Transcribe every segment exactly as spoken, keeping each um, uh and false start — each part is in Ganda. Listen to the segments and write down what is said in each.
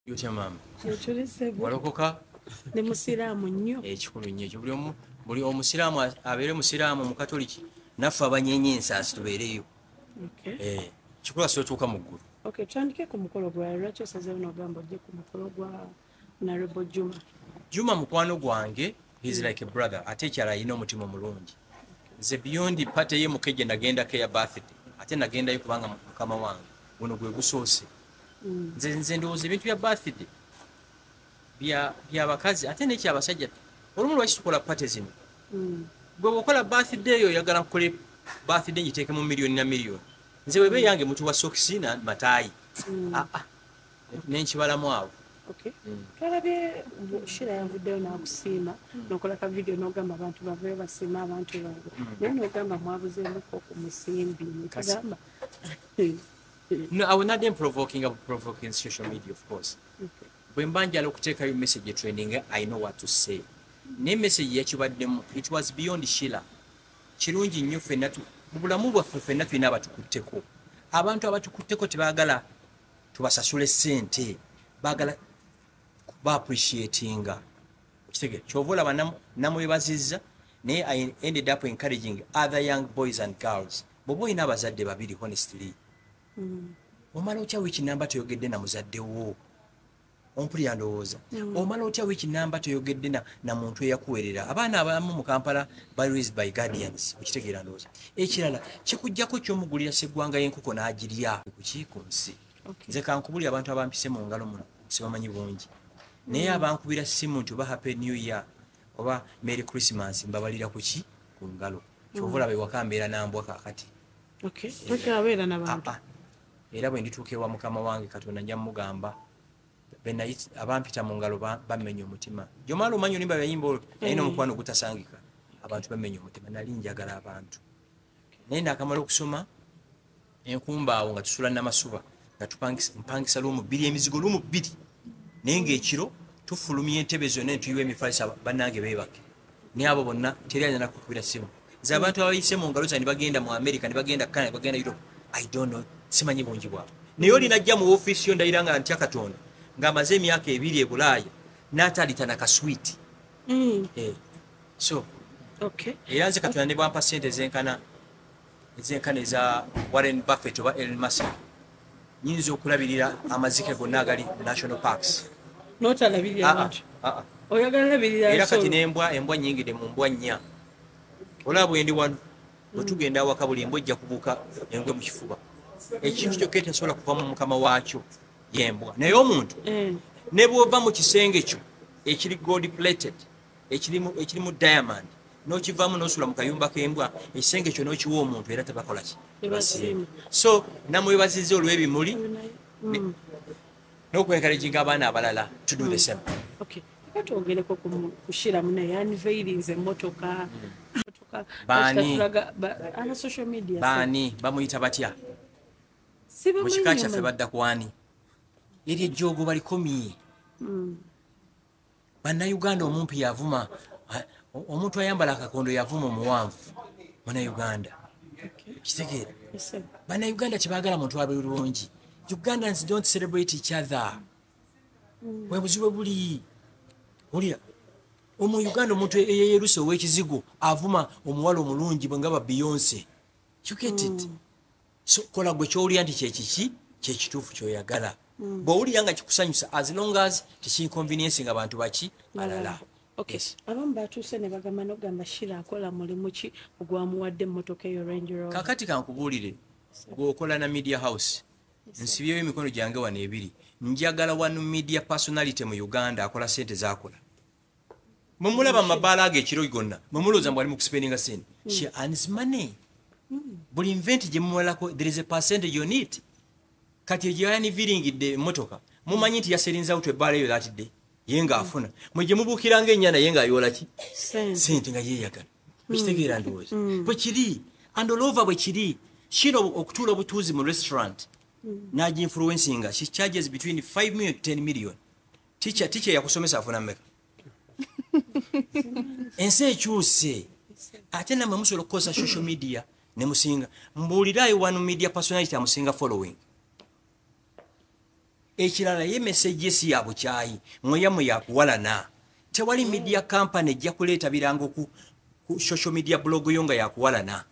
Yotya mama. Kyotulesebwa. Walokoka? Ne musiraamu nnyo. Ekikulu nnyo ekyo buli omu buli omusiraamu abeere musiraamu mu katoliki naffe abanyenye ensaasi tubeereyo. Okay. Eh, kikula sotuuka mu ggulu. Okay, twandike ku mukolo gwa lwaki osazeewo n'ogamba ojje ku mukolo gwa Narebo Juma. Juma mukwano gwange, he's mm. like a brother. Ate ekyala alina omutima omulungi. Nze beyond pate ye mukejje nagendako eya birthday. Ate nagendayo kubanga mukama wange. Guno gwe gusoose. Mm. Nze nze ndowooza ebintu bya birthday bya by'abakazi ate n'ekyabasajja. Olumu lwaki tukola pate zino. Mm. Gwe bw'okola birthday eyo oyagala kukole birthday ngiteeke mu miliyoni na miliyoni. Nze webe yange mutu wa sokisi na mataayi. Mm. Ah, ah. N'enkibalamu awo. Okay. Kalabye Sheilah yavuddeyo n'akusiima n'okola ka video n'ogamba abantu bavayo basiima abantu bange. Naye n'ogamba mwabuzeemuko ku musimbi. Nkagamba. No, I will not be provoking or provoking social media, of course. Okay. When Banja look take a message training, I know what to say. Name message yet you had them, it was beyond Sheilah. Chirungi new fenatu, Bulamu for fenatu in Abba to Kuteko. Abantu about to Kuteko to Bagala to Basasule Sente, Bagala ba appreciating. Chovola Namuibaziza, nay, I ended up encouraging other young boys and girls. Bobo in Abazad de Babidi, honestly. Omala otya wiki namba toyogedde na muzaddewo ompulira ndowooza omala otya wiki namba toyogedde na na muntu eyakuwerera abaana abamu mu Kampala by raised by guardians okitegeera ndowooza ekirala kikujjako ky'omugulira seggwanga y'enkoko n'agirya ku kiiko nsi nze kankubuli abantu abampise mu ngalo muno sibamanyi bungi naye abankubira simu nti oba happy new year oba merry christmas mbabalira ku ki ku ngalo kyovula be wakambeera nambwa kakati okay tokabeera n'abantu era bwe ndituuka ewa mukama wange Katonda njya mugamba abampita mu ngalo bamenya omutima gyomala omanyi olimba byayimba olwo naye n'omukwano gutasangika abantu bamenya omutima nali njagala abantu naye naakamala okusoma enkumbaawo nga tusula namasuba nga mpangisa lumu bbiri emizigo lumu bbiri naye ng'ekiro tufulumya entebe zonna netuyiwa emifalisa bannange beebake naye abo bonna teri alina kukubira simu nze abantu abayise mu ngalo zange bagenda mu America ne bagenda Canada ne bagenda Europe I don't know simanyi bungi bwabo naye oli najja mu office yo ndayira nga ntya Katonda ng'amaze emyaka ebiri e Bulaaya n'ataalita na kaswiti mm. eh. So okay. Era nze Katonda ne bwampa ssente ezenkana ezenkana eza Warren Buffett oba Elon Musk nyinza okulabirira amazike gonna agali national parks n'otalabirira abantu oyagala labirira era kati n'embwa embwa nnyingide mu mbwa nnya olaba bwe ndi wano bwe tugenda awaka buli embwa ejja kubuuka engwe mu kifuba ekintu kyokka etasobola kuva mu mukama waakyo yembwa naye omuntu ne bw'ova mu kisenge kyo ekiri gold plated ekirimu diamond n'okivaamu n'osula mu kayumba k'embwa ekisenge kyo n'okiwa omuntu era tebakola ki so namwebaziza olw'ebimuli n'okwenkalejinga abaana abalala to do the same. Okay. Katogereko ku Sheilah munaye yanveirinze emmotoka baani ana social media baani bamuyita batya mu kika kyaffe badda kwani eri ejjoogo balikomi bannayuganda omumpi yavuma omuntu ayambala akakondo yavuma omuwanvu munnayuganda kitegeera bannayuganda kyebaagala muntu abe bulungi Ugandans don't celebrate each other bwe buzibu buli olya omu Uganda omuntu eyeruse ow'ekizigo avuma omuwala omulungi bwe nga ba Beyonce you get it so kola gwe kyowulira nti kyekiki kyekituufu kyoyagala bw'owulira nga kikusanyusa as long as tekinconvenience nga bantu baki balala. Okay. Abamu batuuse ne bagamba n'ogamba Sheilah akola mulimu ki ogwamuwadde emmotoka eyo Range Rover. Kakati kankubuulire gw'okola na media house nsibyeyo emikono gyange wano ebiri njagala wano media personality mu Uganda akola sente z'akola mumulaba mabaala age ekiro gonna mumulooza mbwali mu kuspendinga sente she earns money buli invent gye mumulako there is a percentage on it kati egyani viringidde emmotoka mumanyi nti yaserinza out ebbaala eyo that day ye nga afuna mwe gye mubuukiranga ennyana ye nga ayola ki sente nga yeeyagala ekitegeera ndowooza bwe kiri and all over bwe kiri Sheilah okutuula obutuuzi mu restaurant n'agi influencinga she charges between five million to ten million teacher teacher yakusomesa afuna mmeka ensi ekyuse ate namwe musobola okukozesa social media ne musinga mbuuliraayo wano media personality amusinga following ekirala ye message esi ya bukyayi mweyamu yakuwalana tewali media company ejja kuleeta birango ku, ku social media blog yo nga yakuwalana.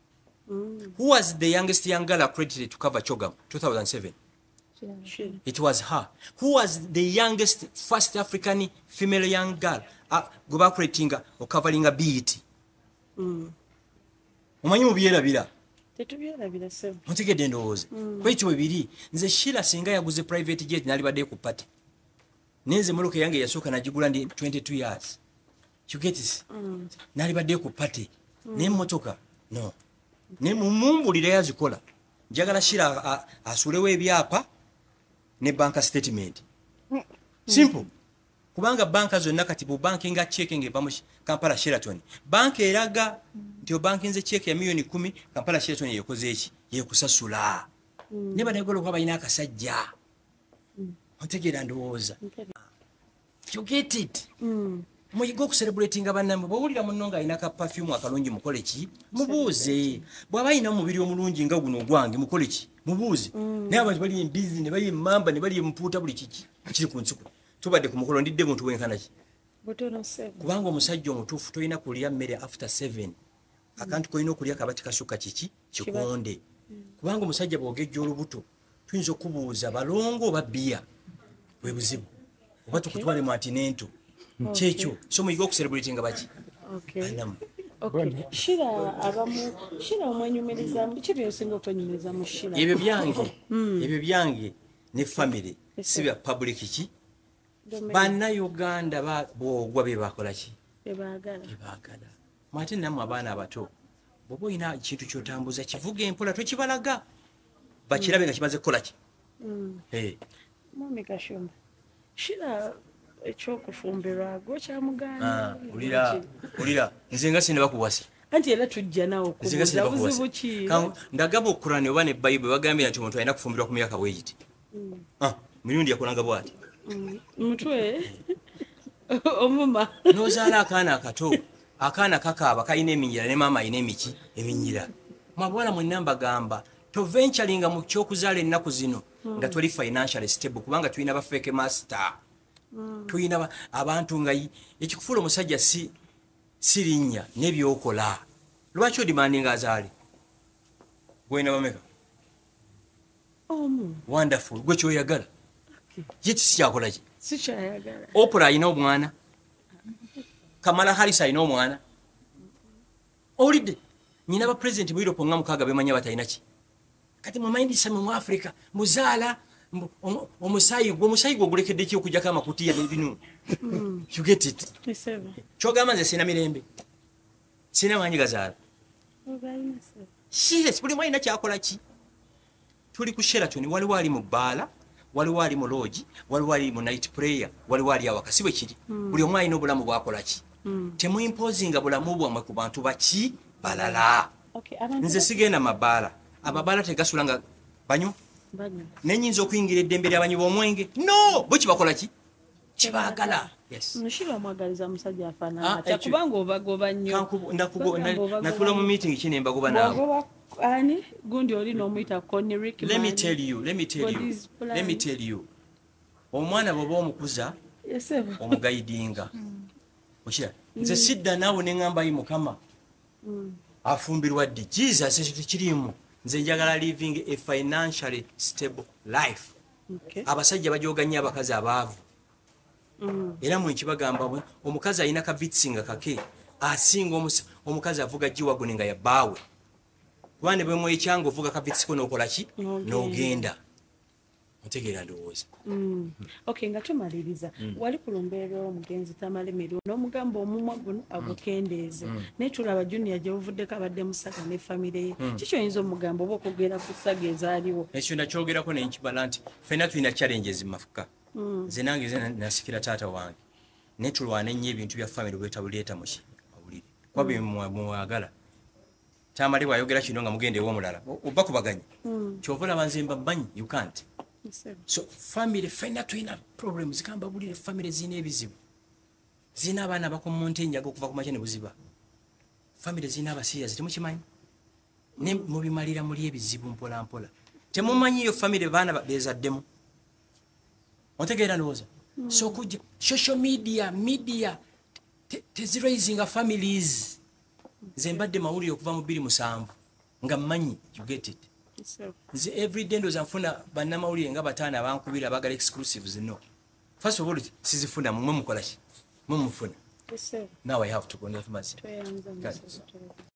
Mm. Who was the youngest young girl accredited to cover Chogam two thousand seven? Sure. It was her. Who was the youngest first African female young girl uh, go back rating or covering a B E T? Mm. Omanyi mubyerabira tetubyerabira sebo mutegedde ndowooza kwekyo bibiri nze Sheilah singa yaguze private jet nali badde ku party nenze muluka yange yasooka nagigula ndi twenty-two years you get it mm. nali badde ku party mm. n'emmotoka no ne mumumbulira yazikola njagala Sheilah asulewo ebyapa ne bank statement mm. simple kubanga banka zonna kati bu banking nga check ngeva mu Kampala Sheraton bank eraga nti banking nze check ya milioni kumi Kampala Sheraton yekoze eki yekusasula mm. ne banegolo kwa bayina akasajja mm. otegera ndowooza okay. You get it mm. muyigo ku celebrating abanamwe bawulira munonga ina ka perfume akalungi mukole ki mubuuze bwabayina omubiri omulungi nga guno gwange mukole ki mubuuze mm. ne abantu bali busy ne bali mamba ne bali mputa buli kiki kiri ku nsuku tubadde ku mukolo ndidde muntu wenkana ki botono seven kubanga omusajja omutuufu toyina kulya mmere after seven akantu koyina okulya kabati kashuka kiki kikonde mm. kubanga omusajja bwogejja olubuto tuyinza okubuuza balongo oba bbiya bwe buzibu oba tukutwale mu atinento kyekyo so muyiga okuselebrating baki anamu Sheilah abamu Sheilah omwenyumiriza biki byosinga otonyumiriza mu Sheilah ebyo byange ebyo byange ne family si bya public ki bana Uganda ba bogwa be bakola ki ebagala ebagala mwate namwe abaana abato bobo ina kintu kyotambuza kivuga empola twekibalaga bakirabe nga kimaze kukola ki eh mami Gashumba Sheilah ekyokufumbirwa go kyamuganda ulira ulira nze nga sinde bakuwasa anti era tujja nawo kubuza buzibu ki ndagaba okurane oba ne Bible bagambye nti omuntu alina kufumbirwa ku myaka bweyiti ah mirundi yakolanga bwati mutwe omuma nozaala akaana akato akaana kakaaba kalina eminyira ne maama alina emiki eminyira mwabwala mwenna mbagamba toventuringa mu kyokuzaala ennaku zino nga toli financially stable kubanga tulina bafeeke master tulina abantu nga ekikufuula omusajja si sirinnya n'ebyokola lwaki odimandinga azaale gwena bameka omu wonderful gwe kyoyagala ye tikikyakola ki sikyayagala Oprah alina omwana Kamala Harris alina omwana olidde nyina ba president mu Europe nga mukaaga bemanya batalina ki kati mu mind same mu Africa muzaala omusayi gwo musayi gwo gulekedde ki okujja kama kutiya binu you get it kyogamba nze sina mirembe sina manyi gazaala Sheilah buli mwalina kyakola ki tuli ku Sheraton waliwo ali mu bbaala waliwo ali mu lodge waliwo ali mu night prayer waliwo ali awakasi bwe kiri buli omwe alina obulamu bwakola ki temu imposinga bulamu bwamwe ku bantu baki balala nze sigenda mabaala amabaala tegasula nga banyu nenyinza okuyingira eddembe ly'abanyi b'omwenge no bo kibakola ki kibaagala yes Sheilah mwagaliza musajja afaanana atya kubanga obagoba nnyo natula mu meeting kino embagoba naawe ani gundi oli n'omuyita Connie Rick let me tell you let me tell you let me tell you omwana bw'oba omukuza omugayidinga okira nze sidda naawe ne ŋŋamba yi mukama afumbirwa ddi Jesus ekyo tekiriimu nze njagala living a financially stable life abasajja bajoganya abakazi abaavu era mwe nkibagamba omukazi alina kavitsinga kake asinga omukazi avuga jiwagone nga yabaawe kubane bwe mwekyanga ovuga kavitsiko n'okola ki n'ogenda otegeera ndowooza okay nga tumaliriza wali kulumbeerwa omugenzi Tamalemeru n'omugamba omumwa guno agukendeeze naye tulaba junior gye buvuddeko abadde musaga ne famire ye kikyo oyinza omugamba oba okugera ku ssaga ezaaliwo ekyo nakyogerako naye nkibala nti ffenna tulina challenges mafuka nze nange ze nasikira taata wange naye tulwana ennyo ebintu bya famire bwetabuleeta muki awulire kuba bye mwagala Tamale bwayogera kino nga mugende ew'omulala oba kubaganya kyova olaba nze mba mmanyi you can't so family ffenna tulina problems kamba bulire family zina ebizibu zina abaana bakomonte enjaga okuva ku makya ne buziba family zina abasiyazi temukimanyi ne mubimalira muli ebizibu mpola mpola temumanyi iyo family baana bezaddemu ontegeera ndowooza so kujja social media media teziraising families nze mbadde mawulire okuva mu bbiri musanvu nga mmanyi you get it nze everyday ndoza nfuna bannamawulire nga bataano abankubira abagala exclusives no first of all sizifuna mumwe mukola ki mumufuna now I have to go never